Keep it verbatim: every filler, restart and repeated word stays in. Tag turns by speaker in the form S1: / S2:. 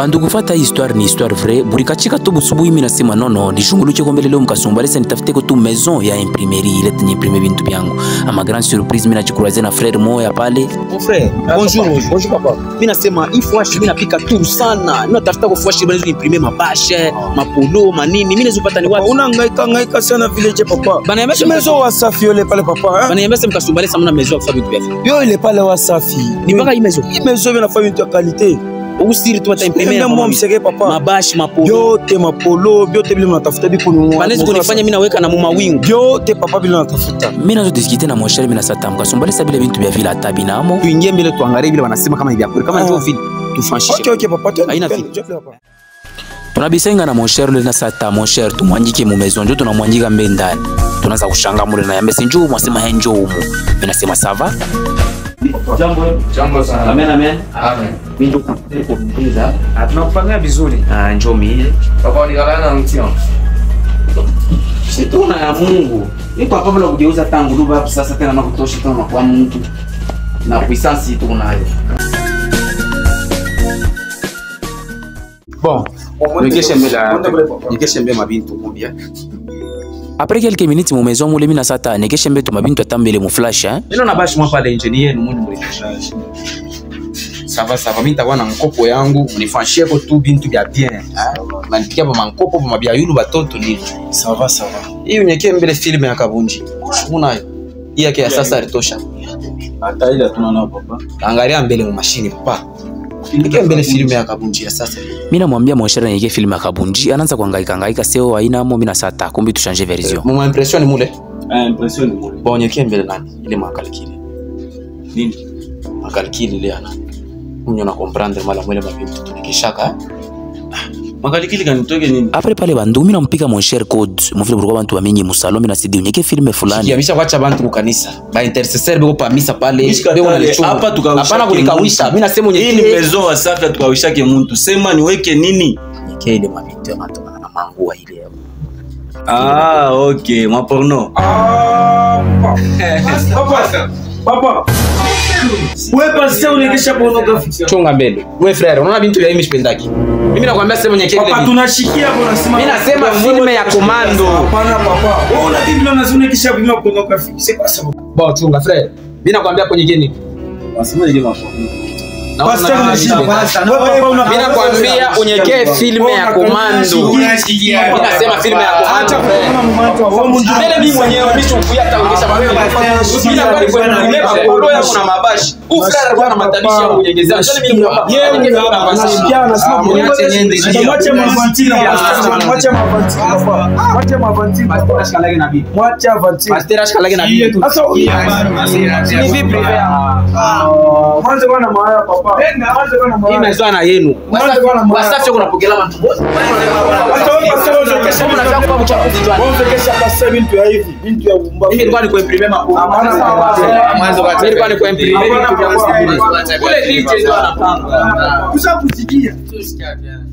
S1: Bandu kufata histoire ni histoire vraie. Burikachika tu busubuhi mimi nasema nono, nishunguluke kombele leo mkasumba lesa nitafute ko tu maison ya imprimerie ile tenye imprimer bintu byangu. Ama grande surprise mimi nachukuraze na frère moya pale.
S2: Mon frère, bonjour, bonjour papa. Mimi nasema hii fwashi mimi napika tour sana. Mimi natafuta ko fwashi bali imprimer mabashe, mapolo, manini. Mimi nazopata ni wapi?
S3: Unahangaika hangaika sana vile je papa.
S2: Bana yamesha
S3: maison Wasafi ile pale papa.
S2: Bana yamesha mkasumba lesa mna maison kwa vitu vyake.
S3: Yo ile pale Wasafi.
S2: Ni mpaka hii maison.
S3: Hii maison ina famille de qualité.
S2: Usiri tu ata imprimer
S3: mwa msege papa.
S2: Mabashi, mapolo.
S3: Yote mapolo, yote bila natafuta biko ni.
S2: Banezi kunifanya mimi naweka na muma wingu.
S3: Yote papa bila natafuta.
S1: Mimi nazo diskite na monshere mimi nasata mkasumba lesa bila bintu vya vile atabi namo.
S2: Tuingie mbele tuangalie vile wanasema kama hivi hapo. Kama ndio vile tufanishe.
S3: Okay okay papa.
S2: Haina vile.
S1: Tunabisenga na monshere le nasata monshere tumwanjike mu maison ndio tunamwanjika mbe ndani. Tunaanza kushanga mule na yambe sinjo mwasema henjo humu. Mimi nasema sava.
S4: Jambo, jambo sana.
S2: Amen, amen.
S4: Amen.
S2: Mimi ndio kukuuliza.
S4: Tunakufanyia vizuri.
S2: Ah, njoo mimi.
S4: Papa ni galana na mtio.
S2: Si tuna ya Mungu. Ni papa bila kugeuza tangu duba hapo sasa tena na kutosha tena na kwa Mungu. Na puissance tu unayo. Bon, nikeshe mbele, nikeshe mbele mabintu kumbia.
S1: Après quelques minutes mu maison mule mina sata nekeshe mbeto mabintu atambele mu flash hein.
S2: Neno na bashi mwa pale engineer ni mundu mliflash. Sava sava mimi nitakuwa na mkopo yangu unifanyie ko tu bintu bya bien. Na nipikia kwa mankopo kwa mabia yulu batoto ni.
S3: Sava sava.
S2: Hii unyekee mbele film ya Kabunji. Unayo. Hii yake ya sasa alitosha.
S3: Hata ile tunaona papa.
S2: Angalia mbele mu mashine papa. Nikie mbele film ya Kabunji ya sasa.
S1: Mimi namwambia monshere nyeke film ya Kabunji anaanza kuhangaika hangaika sio haina mo mimi nasata kumbi tu changer version.
S2: Mu impression mule.
S3: Ah impression mule.
S2: Bon nyekee mbele nani? Ile makalikili.
S3: Nini?
S2: Makalikili ile ana. Unyo na comprendre mala mwele mabintu tunikishaka.
S3: Makalikili kanitoke nini?
S1: Après pale bandu mimi nampika monshere code mu vile buroko bantu bamenye musalo na sidi unyeke film fulani.
S2: Ya bisha kwacha bantu kukanisa. Ba intercesseur beko pa misa pale. Beko na lichungu.
S3: Hapa tukawisha.
S2: Hapana kulikawisha. Mimi nasema unyeke.
S3: Hii ni maison Wasafi tukawishake mtu. Sema niweke nini?
S2: Nyeke ile mabintu ya matona na mangua ile.
S3: Ah, okay, maporno. Ah, papa. Papa. Wewe pasi unikisha pornography.
S2: Chonga mbele. Wewe frère, unaona bintu ya mimi sipendaki. Mimi nakwambia sema nyeke ile.
S3: Papa tunashikia hapo nasema.
S2: Mimi nasema filme ya komando.
S3: Hapana papa. Wewe una bibi na unikisha bima pornography. C'est quoi ça?
S2: Bon, chonga frère. Mimi nakwambia kwenye geni.
S3: Wasema ile maporno.
S2: Mimi nakwambia unyekee filme ya komando. Mimi nasema filme ya komando. Mbele mimi mwenyewe mimi sikuya taongesha wewe. Mimi nakwambia kwa nimeba polo yangu na mabashi. Uflara kwa na matabisha yangu unyegezea. Mimi yeye ndio anasikia anasema niache niende.
S3: Mwache mavantila. Mwache mavantila. Mwache mavantila.
S2: Pastor ashikalage na bibi.
S3: Mwache mavantila.
S2: Pastor ashikalage na bibi.
S3: Sasa
S2: ni vipi?
S3: Mwanzo bwana maana papa. Mwanzo bwana maana.
S2: Hii maisha na yenu. Wasafi kuna pokela watu wote.
S3: Kesha pasa bintu ya hivi, bintu ya umba.
S2: Hivi nilikuwa niko imprime mapo. Mwanzo kati nilikuwa niko imprime vitu vya kule D J ndio anapanga.
S3: Tushakusikia.